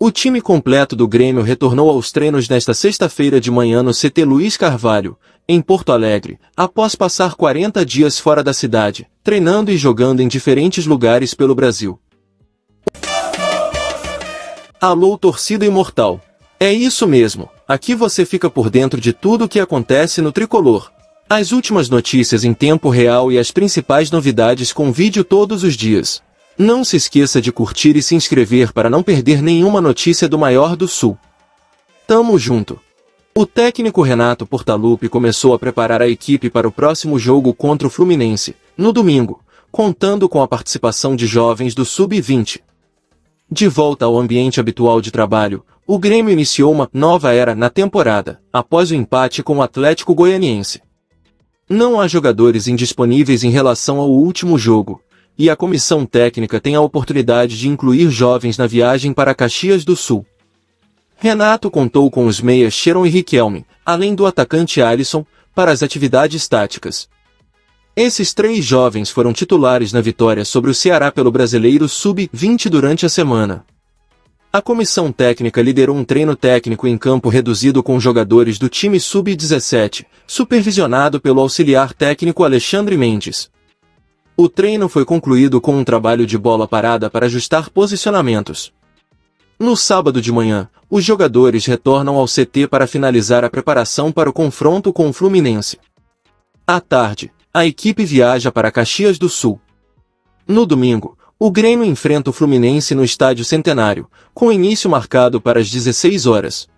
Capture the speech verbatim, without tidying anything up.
O time completo do Grêmio retornou aos treinos nesta sexta-feira de manhã no C T Luiz Carvalho, em Porto Alegre, após passar quarenta dias fora da cidade, treinando e jogando em diferentes lugares pelo Brasil. Alô, torcida imortal! É isso mesmo, aqui você fica por dentro de tudo o que acontece no tricolor. As últimas notícias em tempo real e as principais novidades com vídeo todos os dias. Não se esqueça de curtir e se inscrever para não perder nenhuma notícia do maior do Sul. Tamo junto! O técnico Renato Portaluppi começou a preparar a equipe para o próximo jogo contra o Fluminense, no domingo, contando com a participação de jovens do sub vinte. De volta ao ambiente habitual de trabalho, o Grêmio iniciou uma nova era na temporada, após o empate com o Atlético Goianiense. Não há jogadores indisponíveis em relação ao último jogo, e a comissão técnica tem a oportunidade de incluir jovens na viagem para Caxias do Sul. Renato contou com os meias Sheron e Riquelme, além do atacante Alisson, para as atividades táticas. Esses três jovens foram titulares na vitória sobre o Ceará pelo Brasileiro sub vinte durante a semana. A comissão técnica liderou um treino técnico em campo reduzido com jogadores do time sub dezessete, supervisionado pelo auxiliar técnico Alexandre Mendes. O treino foi concluído com um trabalho de bola parada para ajustar posicionamentos. No sábado de manhã, os jogadores retornam ao C T para finalizar a preparação para o confronto com o Fluminense. À tarde, a equipe viaja para Caxias do Sul. No domingo, o Grêmio enfrenta o Fluminense no Estádio Centenário, com início marcado para as dezesseis horas.